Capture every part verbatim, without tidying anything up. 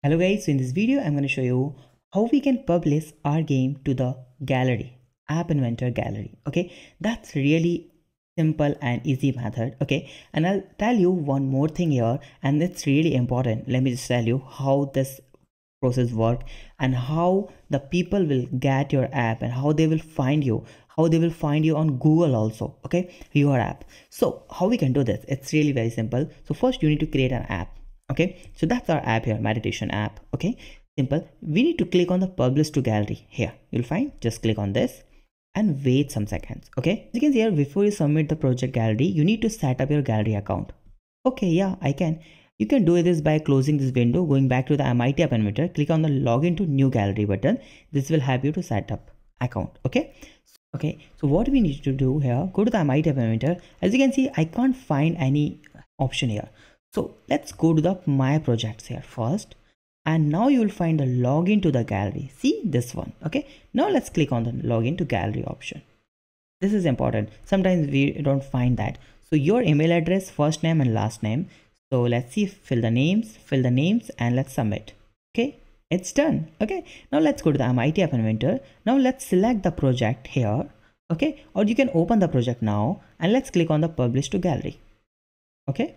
Hello guys, so in this video I'm going to show you how we can publish our game to the gallery, App Inventor Gallery. Okay, that's really simple and easy method. Okay, and I'll tell you one more thing here, and it's really important. Let me just tell you how this process work and how the people will get your app and how they will find you, how they will find you on Google also. Okay, your app. So how we can do this? It's really very simple. So first you need to create an app. Okay, so that's our app here, meditation app. Okay, simple. We need to click on the publish to gallery here. You'll find, just click on this and wait some seconds. Okay, you can see here, before you submit the project gallery, you need to set up your gallery account. Okay, yeah, I can. You can do this by closing this window, going back to the M I T App Inventor, click on the login to new gallery button. This will help you to set up account. Okay, okay. So what we need to do here, go to the M I T App Inventor. As you can see, I can't find any option here. So let's go to the my projects here first, and now you will find the login to the gallery. See this one. Okay, now let's click on the login to gallery option. This is important. Sometimes we don't find that. So your email address, first name and last name. So let's see, fill the names, fill the names and let's submit. Okay, it's done. Okay, now let's go to the M I T App Inventor. Now let's select the project here. Okay, or you can open the project now and let's click on the publish to gallery. Okay,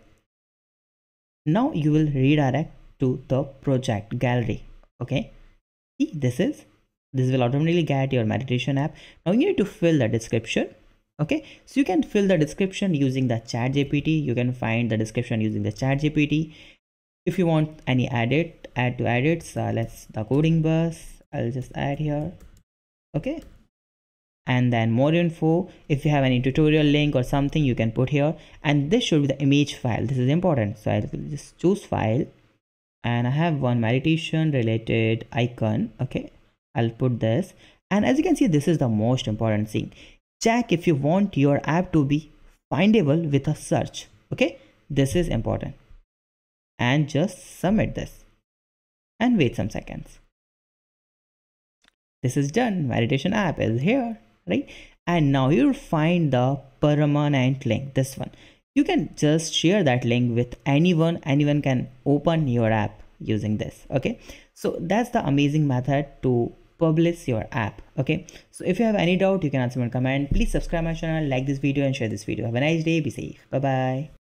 now you will redirect to the project gallery. Okay, see, this is this will automatically get your meditation app. Now you need to fill the description. Okay, so you can fill the description using the chat G P T. You can find the description using the chat G P T. If you want any edit, add to edits, uh, let's the coding bus, I'll just add here. Okay, and then more info. If you have any tutorial link or something, you can put here, and this should be the image file. This is important, so I will just choose file, and I have one meditation related icon. Okay, I'll put this, and as you can see, this is the most important thing. Check if you want your app to be findable with a search. Okay, this is important, and just submit this and wait some seconds. This is done. Meditation app is here, right? And now you'll find the permanent link, this one. You can just share that link with anyone. Anyone can open your app using this. Okay, so that's the amazing method to publish your app. Okay, so if you have any doubt, you can answer in comment. Please subscribe my channel, like this video and share this video. Have a nice day. Be safe. Bye bye.